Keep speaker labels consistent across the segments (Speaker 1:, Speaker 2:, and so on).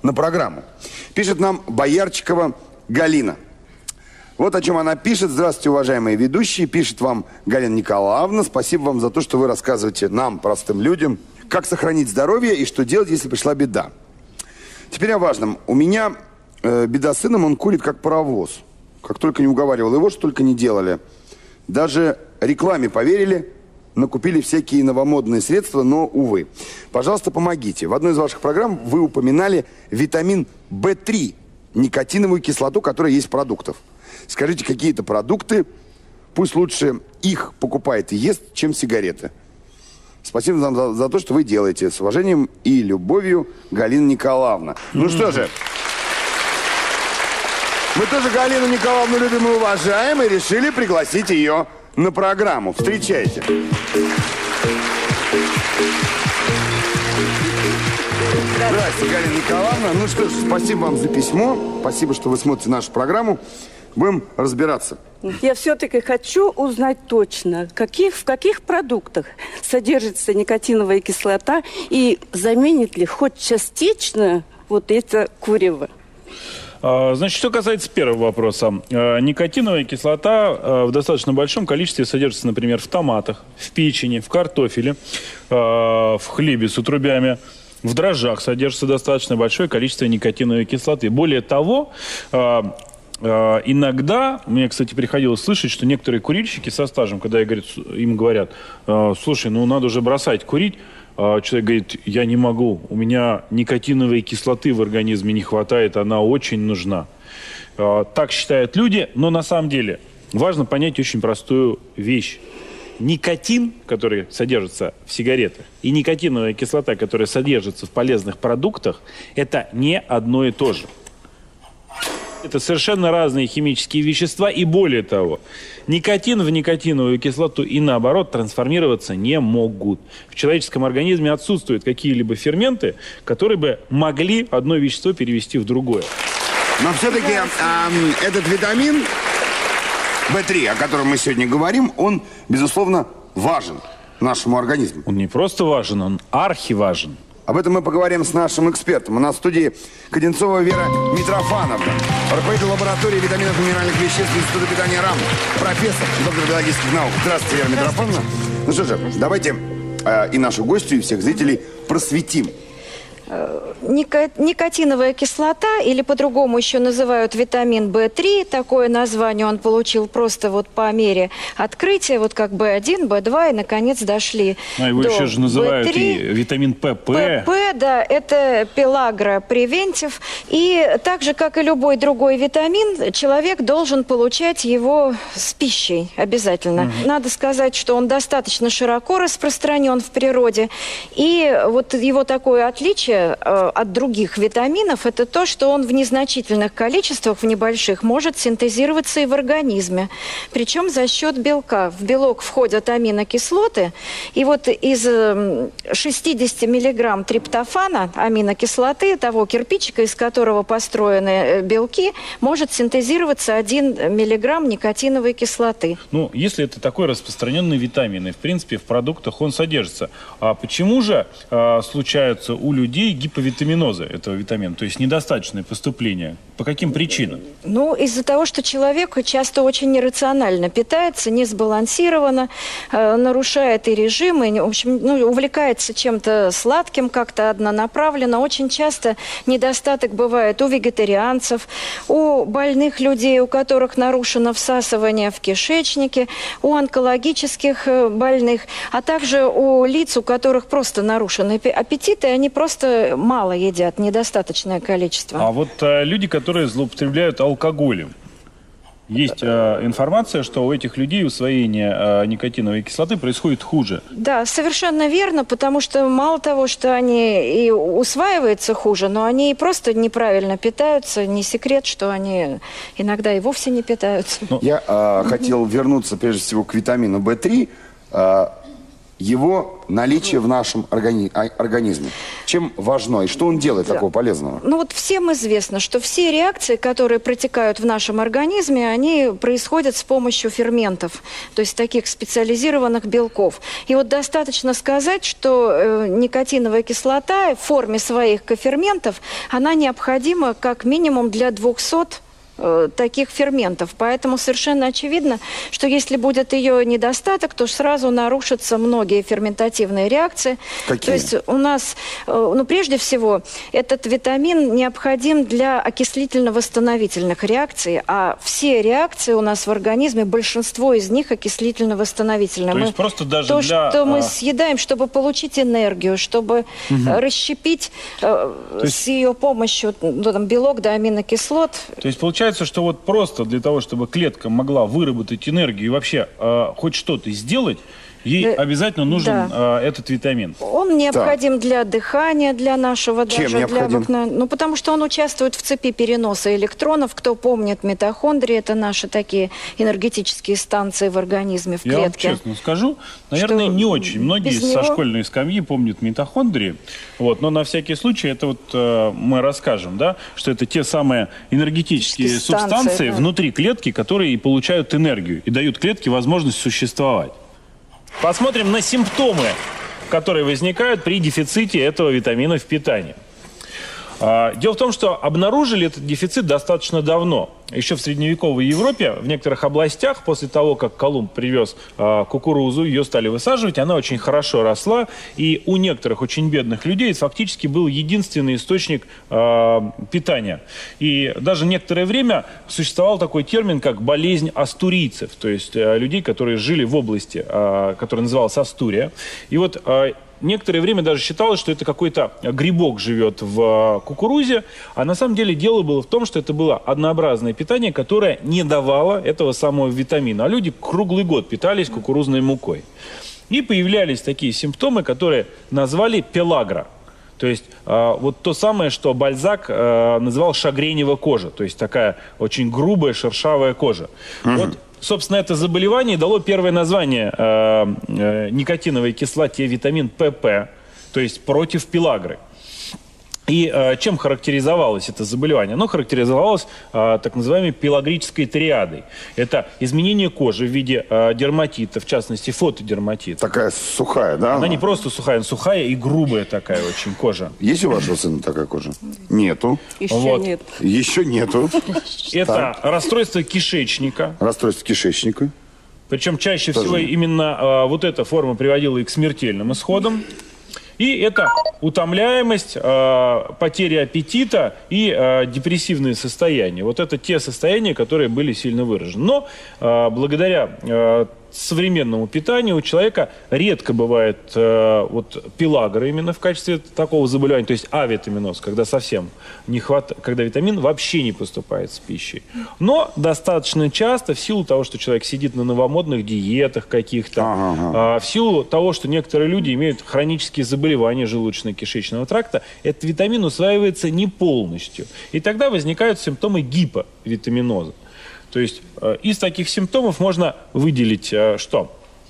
Speaker 1: на программу. Пишет нам Боярчикова Галина. Вот о чем она пишет. Здравствуйте, уважаемые ведущие. Пишет вам Галина Николаевна. Спасибо вам за то, что вы рассказываете нам, простым людям, как сохранить здоровье и что делать, если пришла беда. Теперь о важном. У меня беда с сыном, он курит как паровоз. Как только не уговаривал его, что только не делали. Даже рекламе поверили, накупили всякие новомодные средства, но, увы. Пожалуйста, помогите. В одной из ваших программ вы упоминали витамин В3, никотиновую кислоту, которая есть в продуктах. Скажите, какие-то продукты, пусть лучше их покупает и ест, чем сигареты. Спасибо вам за то, что вы делаете. С уважением и любовью, Галина Николаевна. Ну что же, мы тоже Галину Николаевну любим и уважаем, и решили пригласить ее на программу. Встречайте. Здравствуйте, Галина Николаевна. Ну что ж, спасибо вам за письмо. Спасибо, что вы смотрите нашу программу. Будем разбираться.
Speaker 2: Я все-таки хочу узнать точно, в каких продуктах содержится никотиновая кислота и заменит ли хоть частично вот это курево.
Speaker 3: Значит, что касается первого вопроса. Никотиновая кислота в достаточно большом количестве содержится, например, в томатах, в печени, в картофеле, в хлебе с отрубями. В дрожжах содержится достаточно большое количество никотиновой кислоты. Более того, иногда, мне, кстати, приходилось слышать, что некоторые курильщики со стажем, когда им говорят, слушай, ну надо уже бросать курить, человек говорит, я не могу, у меня никотиновой кислоты в организме не хватает, она очень нужна. Так считают люди, но на самом деле важно понять очень простую вещь. Никотин, который содержится в сигаретах, и никотиновая кислота, которая содержится в полезных продуктах, это не одно и то же. Это совершенно разные химические вещества, и более того, никотин в никотиновую кислоту и наоборот трансформироваться не могут. В человеческом организме отсутствуют какие-либо ферменты, которые бы могли одно вещество перевести в другое.
Speaker 1: Но все-таки этот витамин В3, о котором мы сегодня говорим, он, безусловно, важен нашему организму.
Speaker 3: Он не просто важен, он архиважен.
Speaker 1: Об этом мы поговорим с нашим экспертом. У нас в студии Коденцова Вера Митрофановна, руководитель лаборатории витаминов и минеральных веществ Института питания РАМ, профессор, доктор биологических наук. Здравствуйте, Вера Митрофановна. Ну что же, давайте и нашу гостью, и всех зрителей просветим.
Speaker 4: Никотиновая кислота, или по-другому еще называют витамин В3, такое название он получил просто вот по мере открытия, вот как В1, В2, и наконец дошли до
Speaker 3: его еще же называют
Speaker 4: В3.
Speaker 3: и витамин ПП.
Speaker 4: ПП, да, это пелагра превентив, и так же, как и любой другой витамин, человек должен получать его с пищей обязательно. Надо сказать, что он достаточно широко распространен в природе, и вот его такое отличие от других витаминов, это то, что он в незначительных количествах, в небольших, может синтезироваться и в организме. Причем за счет белка. В белок входят аминокислоты, и вот из 60 миллиграмм триптофана, аминокислоты, того кирпичика, из которого построены белки, может синтезироваться 1 миллиграмм никотиновой кислоты.
Speaker 3: Ну, если это такой распространенный витамин, и в принципе в продуктах он содержится, а почему же случаются у людей гиповитаминоза этого витамина, то есть недостаточное поступление? По каким причинам?
Speaker 4: Ну, из-за того, что человек часто очень нерационально питается, не сбалансированно, нарушает и режим, и, в общем, увлекается чем-то сладким, как-то однонаправленно. Очень часто недостаток бывает у вегетарианцев, у больных людей, у которых нарушено всасывание в кишечнике, у онкологических больных, а также у лиц, у которых просто нарушен аппетит, и они просто мало едят, недостаточное количество.
Speaker 3: А вот люди, которые злоупотребляют алкоголем, есть информация, что у этих людей усвоение никотиновой кислоты происходит хуже.
Speaker 4: Да, совершенно верно, потому что мало того, что они и усваиваются хуже, но они и просто неправильно питаются. Не секрет, что они иногда и вовсе не питаются.
Speaker 1: Я хотел вернуться прежде всего к витамину В3. его наличие в нашем организме? Чем важно и что он делает такого полезного?
Speaker 4: Ну вот всем известно, что все реакции, которые протекают в нашем организме, они происходят с помощью ферментов, то есть таких специализированных белков. И вот достаточно сказать, что никотиновая кислота в форме своих коферментов, она необходима как минимум для 200 таких ферментов. Поэтому совершенно очевидно, что если будет ее недостаток, то сразу нарушатся многие ферментативные реакции.
Speaker 1: Какие?
Speaker 4: То есть у нас, ну, прежде всего, этот витамин необходим для окислительно-восстановительных реакций, а все реакции у нас в организме, большинство из них окислительно-восстановительные.
Speaker 3: То есть просто даже
Speaker 4: то,
Speaker 3: для...
Speaker 4: что мы съедаем, чтобы получить энергию, чтобы расщепить с ее помощью там, белок до аминокислот.
Speaker 3: То есть получается, что вот просто для того, чтобы клетка могла выработать энергию и вообще хоть что-то сделать, ей обязательно нужен этот витамин.
Speaker 4: Он необходим для дыхания, для нашего
Speaker 1: Чем
Speaker 4: даже
Speaker 1: необходим?
Speaker 4: Ну, потому что он участвует в цепи переноса электронов. Кто помнит митохондрии, это наши такие энергетические станции в организме, в
Speaker 3: Я вам
Speaker 4: клетке.
Speaker 3: честно скажу, наверное, не очень. Многие
Speaker 4: без
Speaker 3: со
Speaker 4: него-
Speaker 3: школьной скамьи помнят митохондрии. Вот, но на всякий случай это вот мы расскажем, да, что это те самые энергетические субстанции
Speaker 4: да.
Speaker 3: внутри клетки, которые и получают энергию и дают клетке возможность существовать. Посмотрим на симптомы, которые возникают при дефиците этого витамина в питании. Дело в том, что обнаружили этот дефицит достаточно давно. Еще в средневековой Европе, в некоторых областях, после того, как Колумб привез кукурузу, ее стали высаживать, она очень хорошо росла, и у некоторых очень бедных людей это фактически был единственный источник питания. И даже некоторое время существовал такой термин, как болезнь астурийцев, то есть людей, которые жили в области, которая называлась Астурия. И вот некоторое время даже считалось, что это какой-то грибок живет в кукурузе, а на самом деле дело было в том, что это было однообразное питание, которое не давало этого самого витамина, а люди круглый год питались кукурузной мукой. И появлялись такие симптомы, которые назвали пелагра. То есть вот то самое, что Бальзак называл шагренева кожа, то есть такая очень грубая шершавая кожа. Вот, собственно, это заболевание дало первое название никотиновой кислоте, витамин ПП, то есть против пелагры. И чем характеризовалось это заболевание? Оно характеризовалось так называемой пелагрической триадой. Это изменение кожи в виде дерматита, в частности фотодерматита.
Speaker 1: Такая сухая, да?
Speaker 3: Она не просто сухая, она сухая и грубая такая очень кожа.
Speaker 1: Есть у вашего сына такая кожа? Нету.
Speaker 2: Еще
Speaker 3: Вот.
Speaker 2: нет.
Speaker 1: Еще нету.
Speaker 3: Это расстройство кишечника.
Speaker 1: Расстройство кишечника.
Speaker 3: Причем чаще всего именно вот эта форма приводила и к смертельным исходам. И это утомляемость, потеря аппетита и депрессивные состояния. Вот это те состояния, которые были сильно выражены. Но благодаря современному питанию у человека редко бывает вот пелагра именно в качестве такого заболевания, то есть авитаминоз, когда совсем не хватает, когда витамин вообще не поступает с пищей. Но достаточно часто в силу того, что человек сидит на новомодных диетах каких-то, в силу того, что некоторые люди имеют хронические заболевания желудочно-кишечного тракта, этот витамин усваивается не полностью. И тогда возникают симптомы гиповитаминоза. То есть из таких симптомов можно выделить что?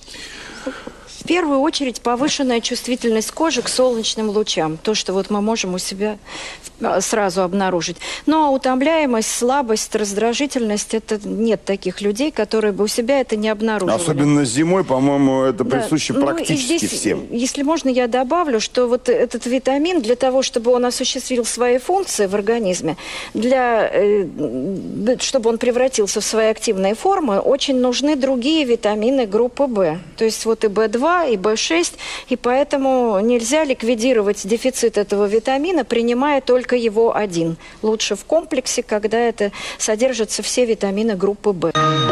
Speaker 4: В первую очередь повышенная чувствительность кожи к солнечным лучам. То, что вот мы можем у себя сразу обнаружить. Ну, а утомляемость, слабость, раздражительность, это нет таких людей, которые бы у себя это не обнаруживали.
Speaker 1: Особенно зимой, по-моему, это
Speaker 4: Да.
Speaker 1: присуще
Speaker 4: Ну, и
Speaker 1: практически
Speaker 4: здесь,
Speaker 1: всем.
Speaker 4: если можно, я добавлю, что вот этот витамин для того, чтобы он осуществил свои функции в организме, чтобы он превратился в свои активные формы, очень нужны другие витамины группы В. То есть вот и В2, и В6, и поэтому нельзя ликвидировать дефицит этого витамина, принимая только его один. Лучше в комплексе, когда это содержатся все витамины группы В.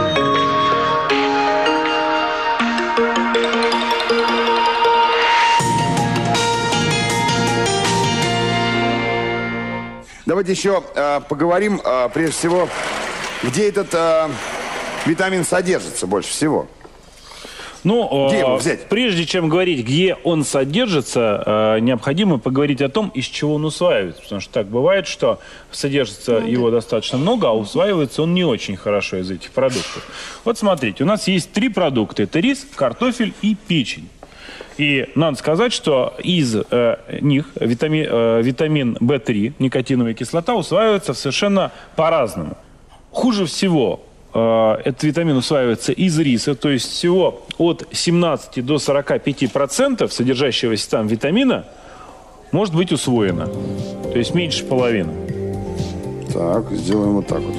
Speaker 1: Давайте еще поговорим, прежде всего, где этот витамин содержится больше всего.
Speaker 3: Ну,
Speaker 1: Где его взять?
Speaker 3: прежде чем говорить, где он содержится, необходимо поговорить о том, из чего он усваивается. Потому что так бывает, что содержится его достаточно много, а усваивается он не очень хорошо из этих продуктов. Вот смотрите, у нас есть 3 продукта. Это рис, картофель и печень. И надо сказать, что из них витамин В3, никотиновая кислота, усваивается совершенно по-разному. Хуже всего этот витамин усваивается из риса, то есть всего от 17 до 45% содержащегося там витамина может быть усвоено. То есть меньше половины.
Speaker 1: Так, сделаем вот так вот.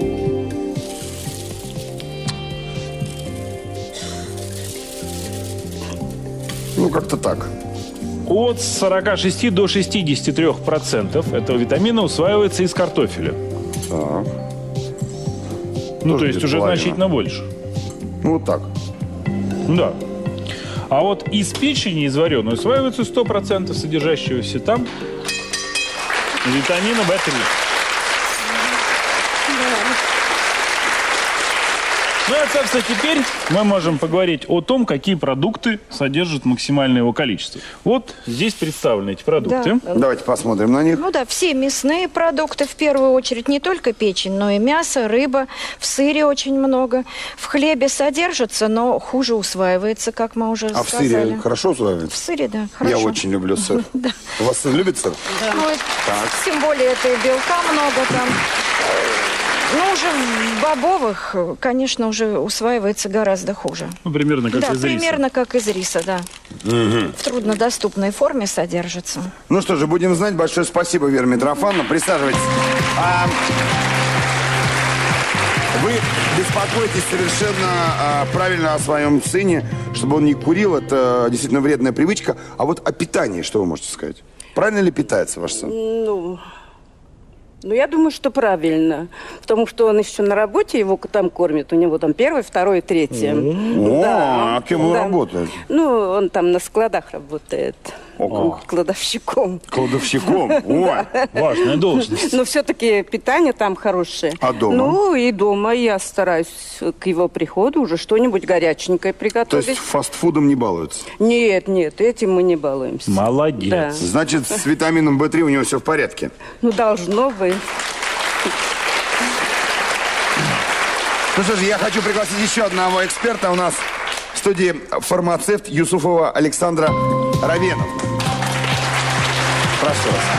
Speaker 1: Ну, как-то так.
Speaker 3: От 46 до 63% этого витамина усваивается из картофеля.
Speaker 1: Так.
Speaker 3: Ну,
Speaker 1: Тоже
Speaker 3: то есть
Speaker 1: где-то
Speaker 3: уже
Speaker 1: половина.
Speaker 3: значительно больше.
Speaker 1: Ну, вот так.
Speaker 3: Да. А вот из печени из вареной усваивается 100% содержащегося там витамина В3. Ну, а, собственно, теперь мы можем поговорить о том, какие продукты содержат максимальное его количество. Вот здесь представлены эти продукты.
Speaker 4: Да.
Speaker 1: Давайте посмотрим на них.
Speaker 4: Ну да, все мясные продукты, в первую очередь, не только печень, но и мясо, рыба, в сыре очень много. В хлебе содержится, но хуже усваивается, как мы уже
Speaker 1: А в
Speaker 4: сказали.
Speaker 1: сыре хорошо
Speaker 4: В
Speaker 1: усваивается?
Speaker 4: сыре, да, хорошо.
Speaker 1: Я очень люблю сыр.
Speaker 4: Да.
Speaker 1: У вас сын любит сыр?
Speaker 4: Ну, тем более это и белка много там. Ну, уже в бобовых, конечно, уже усваивается гораздо хуже.
Speaker 3: Ну, примерно как
Speaker 4: Да,
Speaker 3: из риса.
Speaker 4: примерно как из риса, да. В труднодоступной форме содержится.
Speaker 1: Ну что же, будем знать. Большое спасибо, Вера Митрофановна. Присаживайтесь. Вы беспокоитесь совершенно правильно о своем сыне, чтобы он не курил. Это действительно вредная привычка. А вот о питании что вы можете сказать? Правильно ли питается ваш сын?
Speaker 2: Ну, я думаю, что правильно. Потому что он еще на работе, его там кормят. У него там 1, 2, 3.
Speaker 1: А кем он работает?
Speaker 2: Ну, он там на складах работает. Кладовщиком.
Speaker 1: Кладовщиком? Ой.
Speaker 3: Важная должность.
Speaker 2: Но все-таки питание там хорошее.
Speaker 1: А дома?
Speaker 2: Ну, и дома я стараюсь к его приходу уже что-нибудь горяченькое
Speaker 1: То
Speaker 2: приготовить.
Speaker 1: есть фастфудом не балуются?
Speaker 2: Нет, этим мы не балуемся.
Speaker 3: Молодец.
Speaker 2: Да.
Speaker 1: Значит, с витамином В3 у него все в порядке?
Speaker 2: Ну, должно быть.
Speaker 1: Ну что же, я хочу пригласить еще одного эксперта. У нас в студии фармацевт Юсуфова Александра Равеновна. Прошу вас.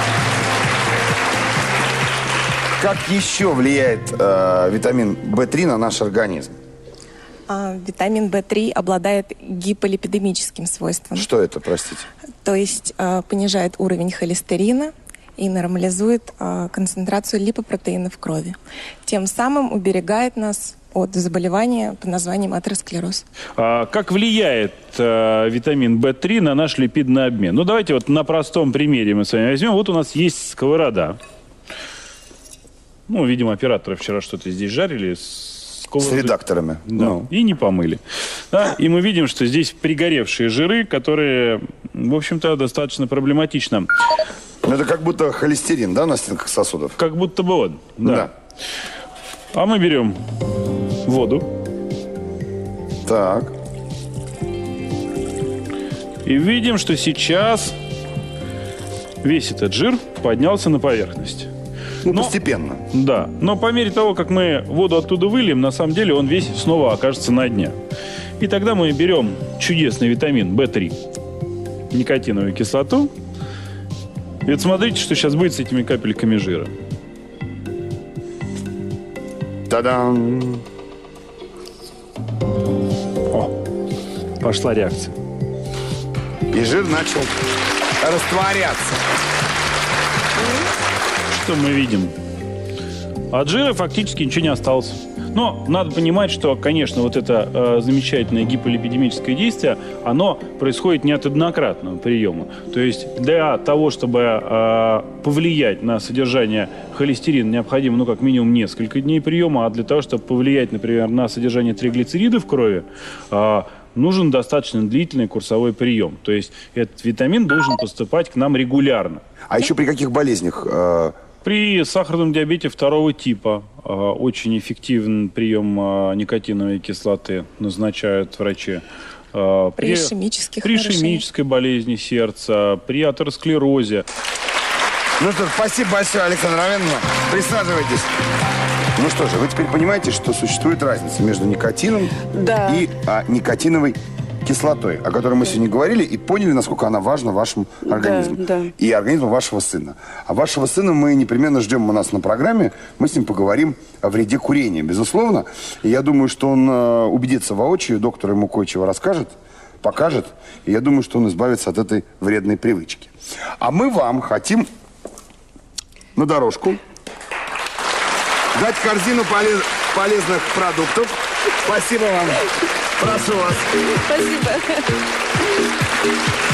Speaker 1: Как еще влияет витамин В3 на наш организм?
Speaker 5: Витамин В3 обладает гиполипидемическим свойством.
Speaker 1: Что это, простите?
Speaker 5: То есть понижает уровень холестерина и нормализует концентрацию липопротеина в крови. Тем самым уберегает нас от заболевания под названием атеросклероз.
Speaker 3: Как влияет витамин В3 на наш липидный обмен? Ну, давайте вот на простом примере мы с вами возьмем. Вот у нас есть сковорода. Ну, видимо, операторы вчера что-то здесь жарили с
Speaker 1: редакторами.
Speaker 3: Да.
Speaker 1: Ну.
Speaker 3: И не помыли. Да? И мы видим, что здесь пригоревшие жиры, которые, в общем-то, достаточно проблематично.
Speaker 1: Ну, это как будто холестерин, да, на стенках сосудов?
Speaker 3: Как будто бы вот. Да. А мы берем воду.
Speaker 1: Так.
Speaker 3: И видим, что сейчас весь этот жир поднялся на поверхность.
Speaker 1: Ну, постепенно.
Speaker 3: Да. Но по мере того, как мы воду оттуда выльем, на самом деле он весь снова окажется на дне. И тогда мы берем чудесный витамин В3, никотиновую кислоту. И вот смотрите, что сейчас будет с этими капельками жира.
Speaker 1: Та-дам!
Speaker 3: О, пошла реакция.
Speaker 1: И жир начал растворяться.
Speaker 3: Что мы видим? От жира фактически ничего не осталось. Но надо понимать, что, конечно, вот это замечательное гиполипидемическое действие, оно происходит не от однократного приема. То есть для того, чтобы повлиять на содержание холестерина, необходимо, ну, как минимум, несколько дней приема, а для того, чтобы повлиять, например, на содержание триглицеридов в крови, нужен достаточно длительный курсовой прием. То есть этот витамин должен поступать к нам регулярно.
Speaker 1: А еще при каких болезнях?
Speaker 3: При сахарном диабете 2 типа очень эффективен прием никотиновой кислоты назначают врачи.
Speaker 5: При ишемической
Speaker 3: болезни сердца, при атеросклерозе.
Speaker 1: Ну что ж, спасибо большое, Александра Равеновна. Присаживайтесь. Ну что же, вы теперь понимаете, что существует разница между никотином
Speaker 2: Да.
Speaker 1: и никотиновой кислотой, о которой мы сегодня говорили, и поняли, насколько она важна вашему организму.
Speaker 2: Да.
Speaker 1: И организму вашего сына. А вашего сына мы непременно ждем у нас на программе. Мы с ним поговорим о вреде курения, безусловно. И я думаю, что он убедится воочию, доктор ему кое-чего расскажет, покажет. И я думаю, что он избавится от этой вредной привычки. А мы вам хотим на дорожку дать корзину полезных продуктов. Спасибо вам. Прошу вас.
Speaker 2: Спасибо.